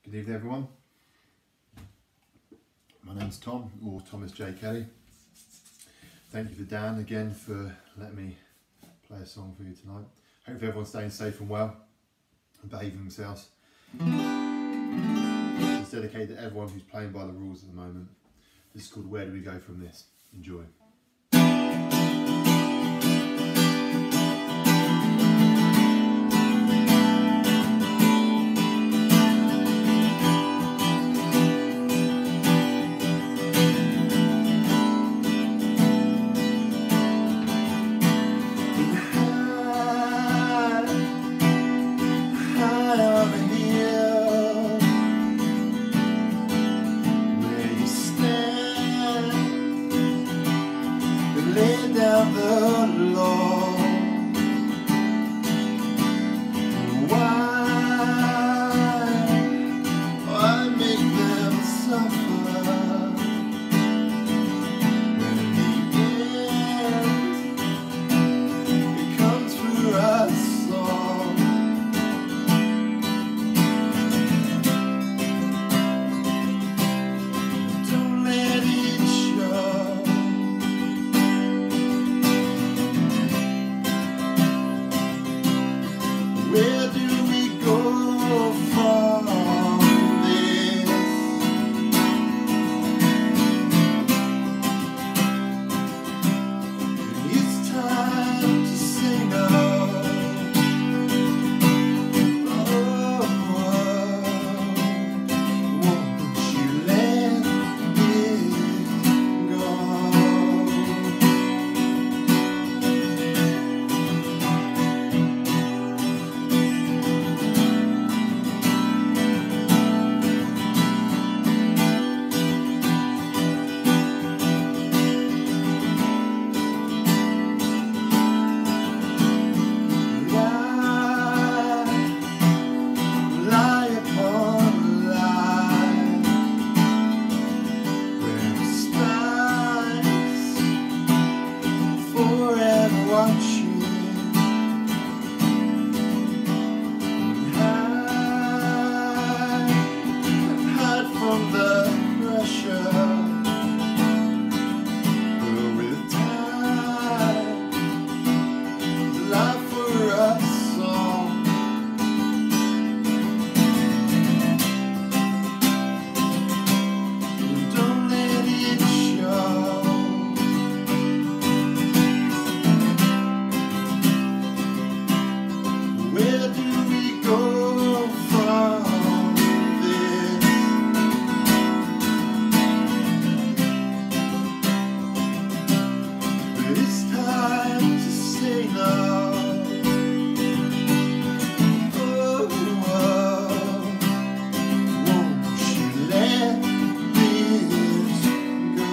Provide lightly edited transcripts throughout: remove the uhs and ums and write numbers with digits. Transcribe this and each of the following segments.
Good evening, everyone. My name's Tom, or Thomas J. Kelly. Thank you to Dan again for letting me play a song for you tonight. Hope everyone's staying safe and well and behaving themselves. It's dedicated to everyone who's playing by the rules at the moment. This is called Where Do We Go From This? Enjoy. Lay down the law. Why make them suffer when in the end it comes for us all? Don't let it show. Where do we go from this? It's time to sing out. Oh, won't you let it go? Watching hide from the pressure, but with time, life for us all. Don't let it show. Where do we go from this? But it's time to say no. Oh, won't you let this go?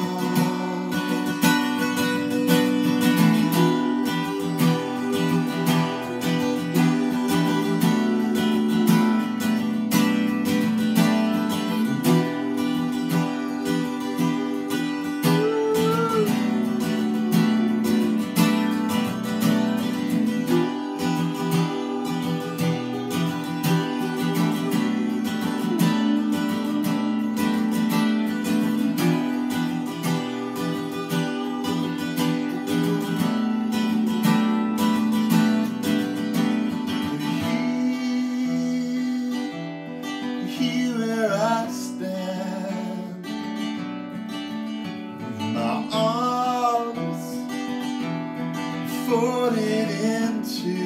Here where I stand, with my arms folded into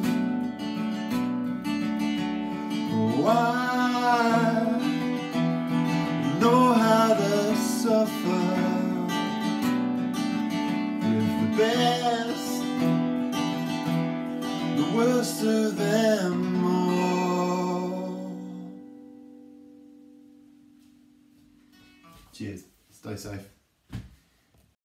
why know how to suffer with the best, the worst of them all. Cheers. Stay safe.